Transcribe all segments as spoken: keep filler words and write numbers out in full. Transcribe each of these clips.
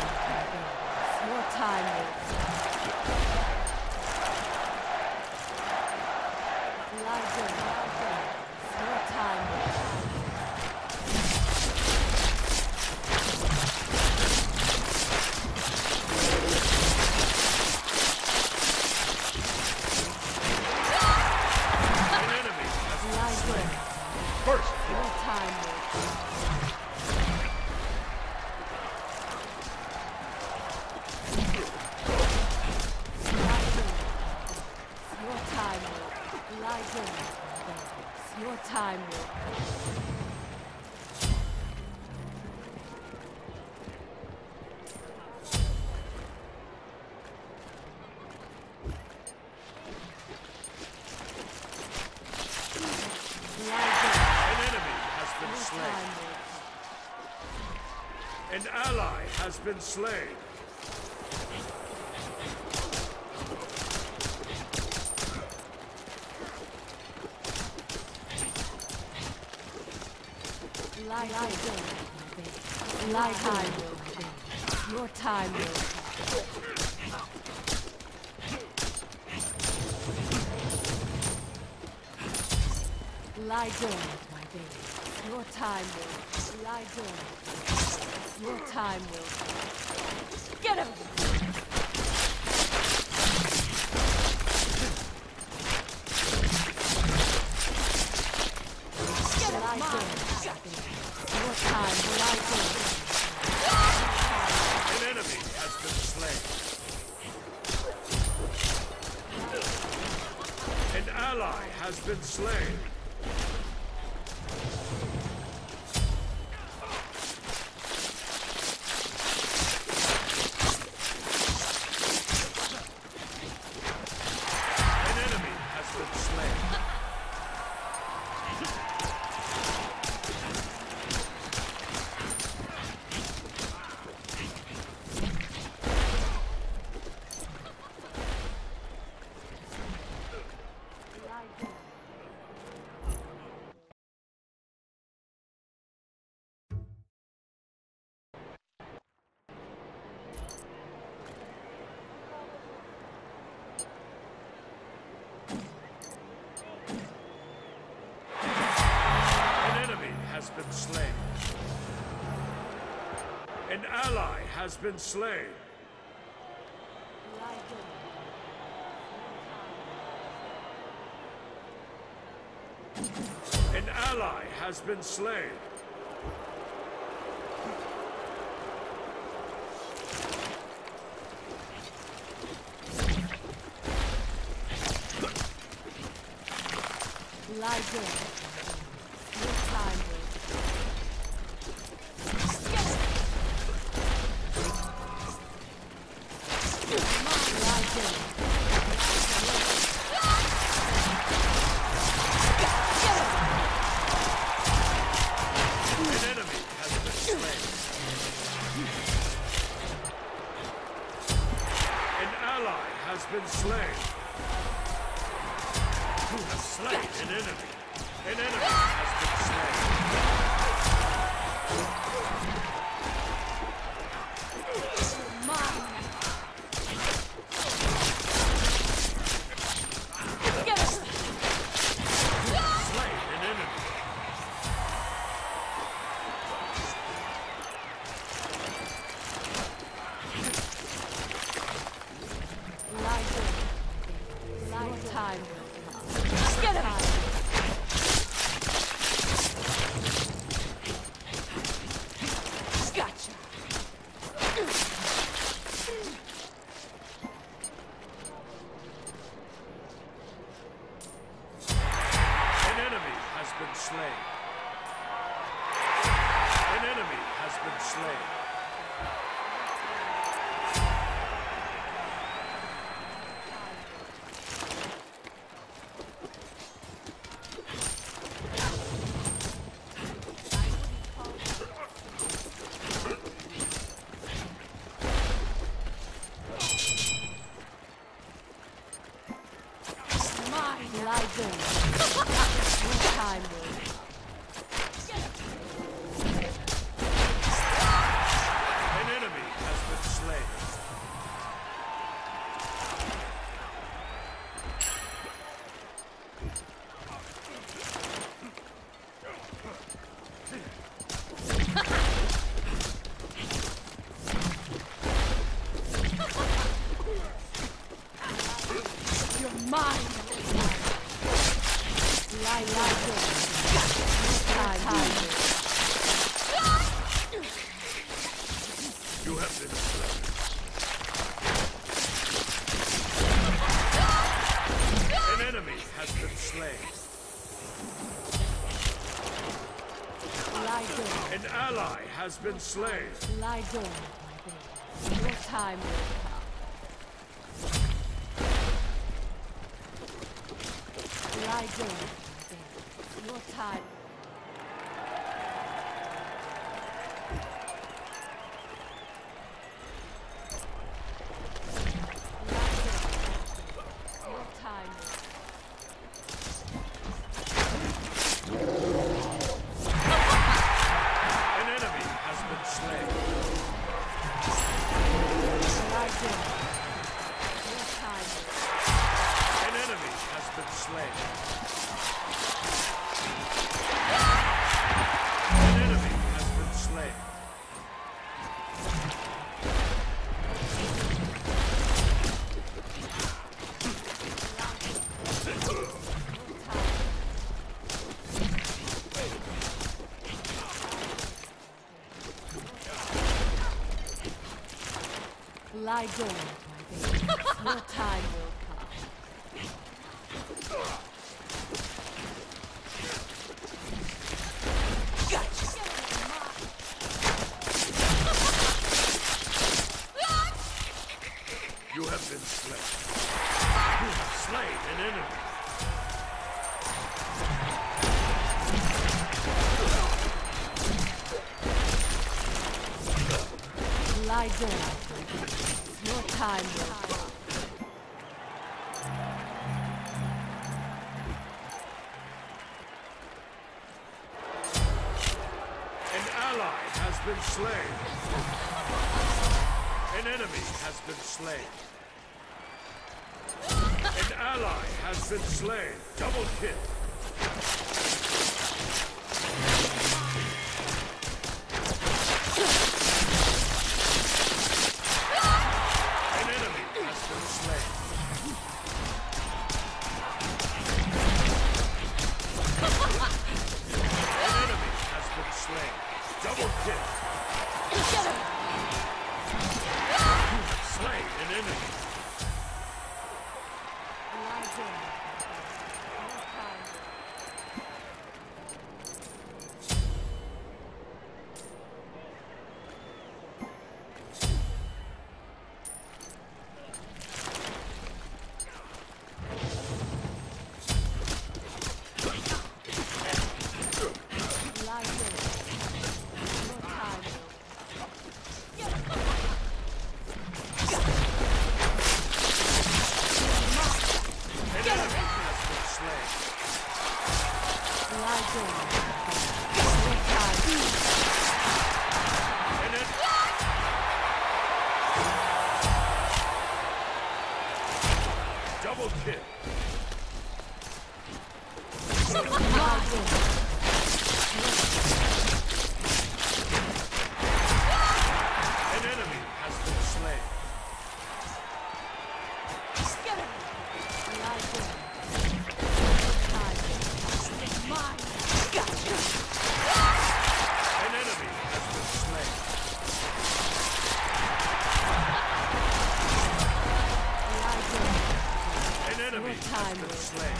Your time will lie down. Your time will First! Your time will Your time will lie down. Your time will An ally has been slain. lie down. Lie time will Your time will lie down, my baby. Your time will lie down. Your time will get him. Get him, lie down. Your time will lie down. An enemy has been slain. An ally has been slain. Has been slain. An ally has been slain. An ally has been slain. Lie down. Your time will has been slain. Who has slain an enemy? An enemy has been slain. mine. Slain an enemy. Time. Get him! Gotcha! An enemy has been slain. An enemy has been slain. Lie down. Your time will. An enemy has been mine. Lie, lie, time, time. You have been slain. An enemy has been slain. Lie down. An ally has been slain. Lie down, my baby. Your time will come. Lie down, my baby. Your time. Your time will come. An enemy has been slain. Lie down. Your time will come. An enemy has been slain. An enemy has been slain. Lie dormant, my baby. Your time will come. Gotcha. You have been slain. You have slain an enemy. Lie dormant, my baby. Your time will come. An ally has been slain. An enemy has been slain. An ally has been slain. Double kill. An enemy has been slain. An enemy has been slain. Double kill. Get him! Slain an enemy. Lie dormant, my baby. Your time will come. Lie dormant. Your time will come. An enemy has been slain. Lie dormant. Your time. An en- Double kill. Lie dormant. An enemy has been slain. Get him! Lie dormant. Time. Mine. Gotcha. An enemy has been slain. Lie dormant. An enemy Your has time been will slain.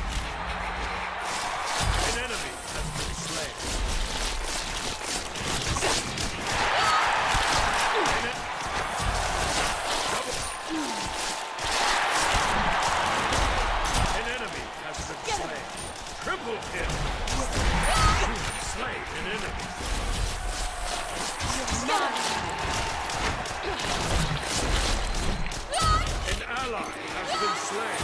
An enemy has been slain. An en- Double. An enemy has been Get him. slain. Triple kill. Slain an enemy. Mine. An ally has been slain.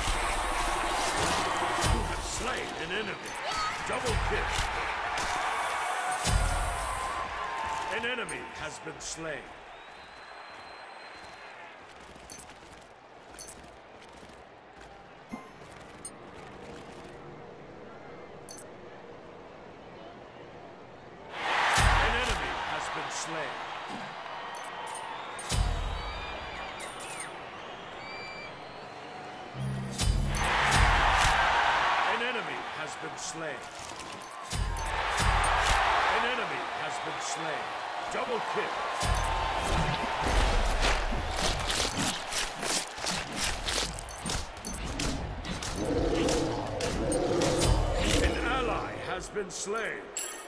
You have slain an enemy. Double kill. An enemy has been slain. An enemy has been slain. slain. An enemy has been slain. Double kill. An ally has been slain.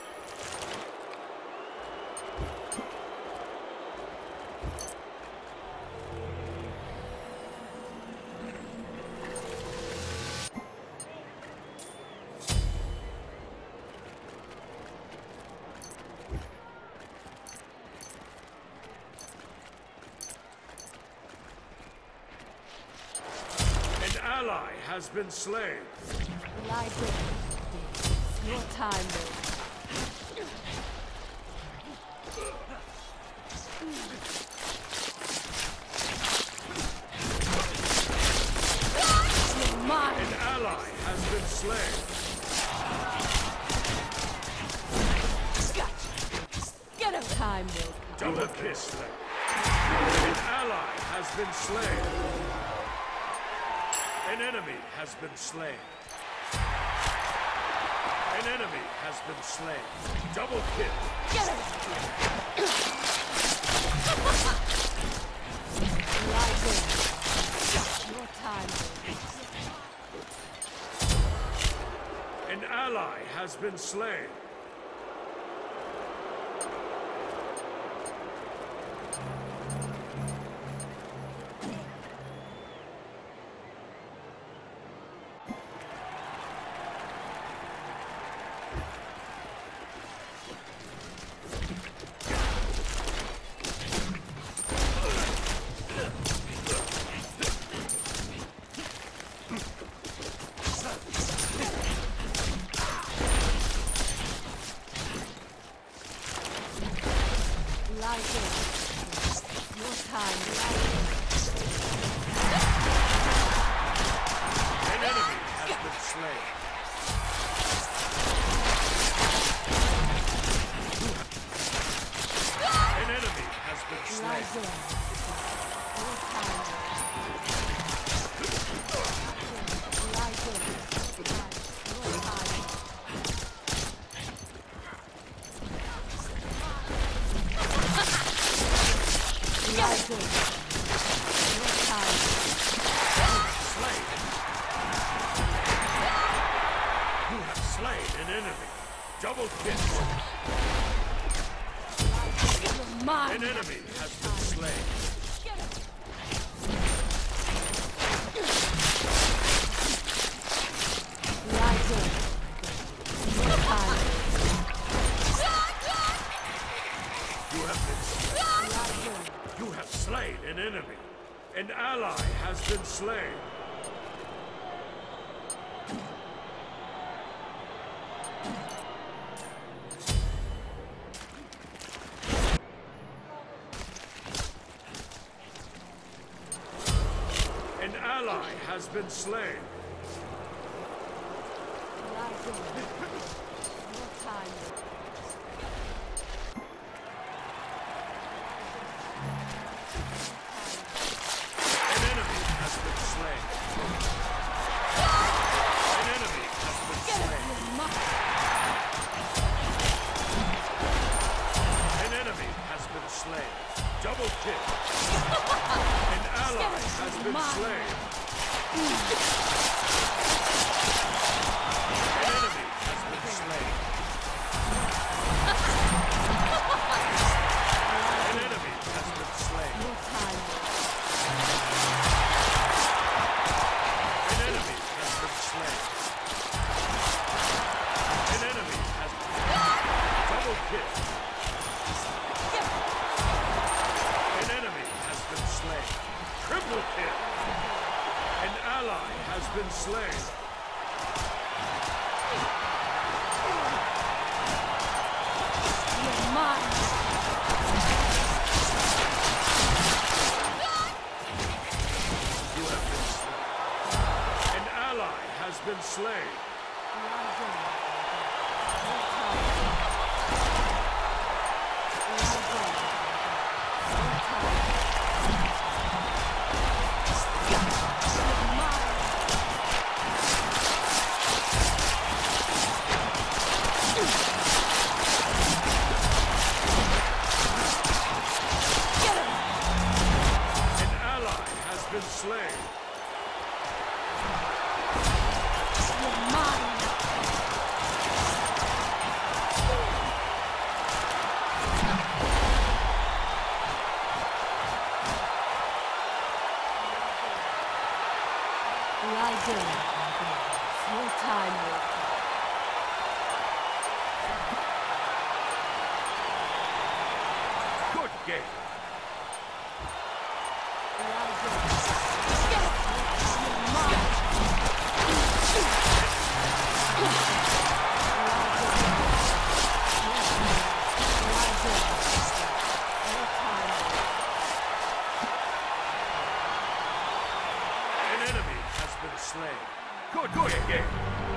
Ally has been slain. Lie down. Your time will. You're mine. An ally has been slain. Get him. Time will come. Double kiss. An ally has been slain. An enemy has been slain. An enemy has been slain. Double kill. Get him! Lie down. Your time. An ally has been slain. Lie down. Your time. Lie down. An enemy has been slain. An enemy has been Lie slain. down. Your time. Lie down. Your time. Lie down. Your time. Slain. You have slain an enemy. Double kill. You're mine. An enemy has been slain. Get him. Lie down. Your time. You have been slain. Lie down. You have slain an enemy. An ally has been slain. An ally has been slain. Lie down. Your time. An enemy has been slain. An enemy has been Get him. slain. You're mine. An enemy has been slain. Double kill. An ally has been slain. An enemy has been slain. An enemy has been slain. Your time. An enemy has been slain. An enemy has been double kill. Get him. An enemy has been slain. Triple kill. An ally has been slain. You're mine. You have been slain. An ally has been slain. Lie down. Your time. Lie down. Your time. You're mine. slain. You're mine. Lie down, my babies. Your time will come. Good game. Lie down. Get up. You're mine. Lie down. Your time will come. An enemy has been slain. Good, good game.